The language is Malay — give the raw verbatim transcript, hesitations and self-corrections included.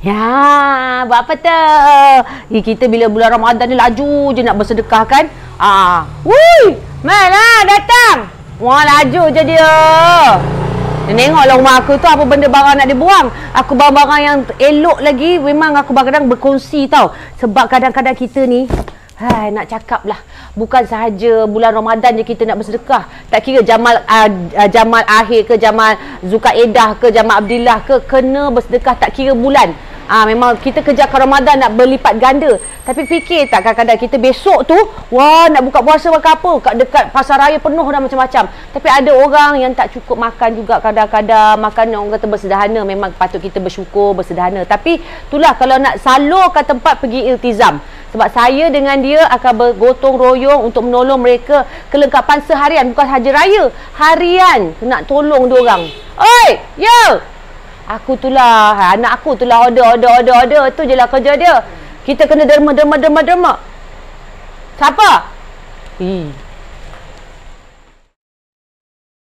Ya, buat apa tu? Eh, kita bila bulan Ramadan ni laju je nak bersedekah kan? Ah, wui, mana datang? Wah, laju je dia. Dia tengoklah rumah aku tu apa benda barang nak dibuang. Aku barang-barang yang elok lagi memang aku kadang-kadang berkongsi tau. Sebab kadang-kadang kita ni hai, nak cakap lah, bukan sahaja bulan Ramadan je kita nak bersedekah. Tak kira Jamal uh, uh, Jamal Akhir ke, Jamal Zulkaidah ke, Jamal Abdillah ke, kena bersedekah tak kira bulan. Ah, memang kita kejarkan Ramadan nak berlipat ganda. Tapi fikir tak kadang-kadang kita besok tu, wah nak buka puasa makan apa? Kat dekat pasar raya penuh dah macam-macam. Tapi ada orang yang tak cukup makan juga kadang-kadang. Makan orang kata bersederhana, memang patut kita bersyukur bersederhana. Tapi itulah kalau nak salurkan tempat pergi iltizam. Sebab saya dengan dia akan bergotong royong untuk menolong mereka kelengkapan seharian, bukan sahaja raya, harian nak tolong dia orang. Oi, yo. Aku tu lah, anak aku tu lah order, order, order, order. Tu je lah kerja dia. Kita kena derma, derma, derma, derma. Siapa? Ih.